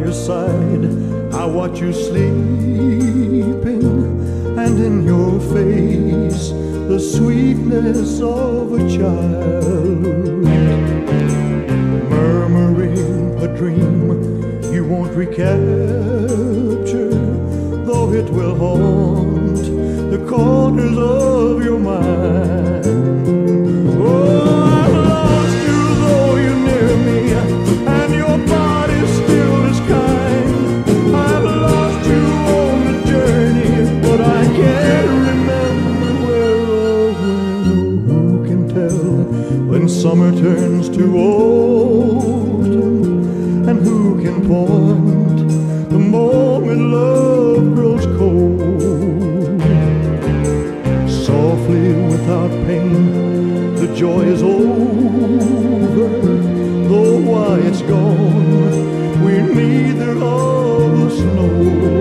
aside, I watch you sleeping, and in your face the sweetness of a child, murmuring a dream you won't recapture, though it will haunt the corners of your mind. Oh, I've lost you, though you're near me, and your body still is kind. I've lost you on the journey, but I can't remember where or when. Who can tell when summer turns to autumn, and who can point the moment love grows cold? Softly, without pain, the joy is over, though why it's gone we neither of us know.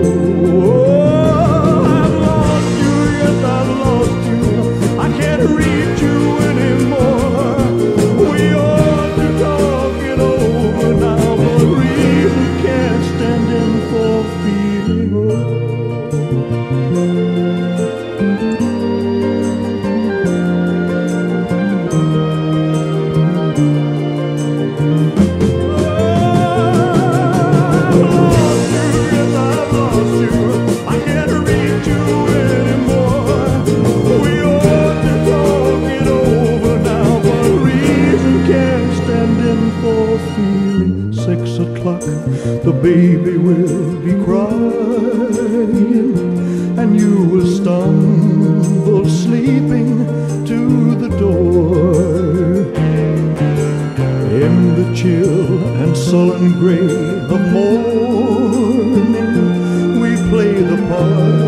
Oh, I've lost you, yes, I've lost you, I can't reach you anymore. We ought to talk it over now, but reason can't stand in for feeling. Feeling 6 o'clock, the baby will be crying, and you will stumble sleeping to the door. In the chill and sullen gray of morning, we play the part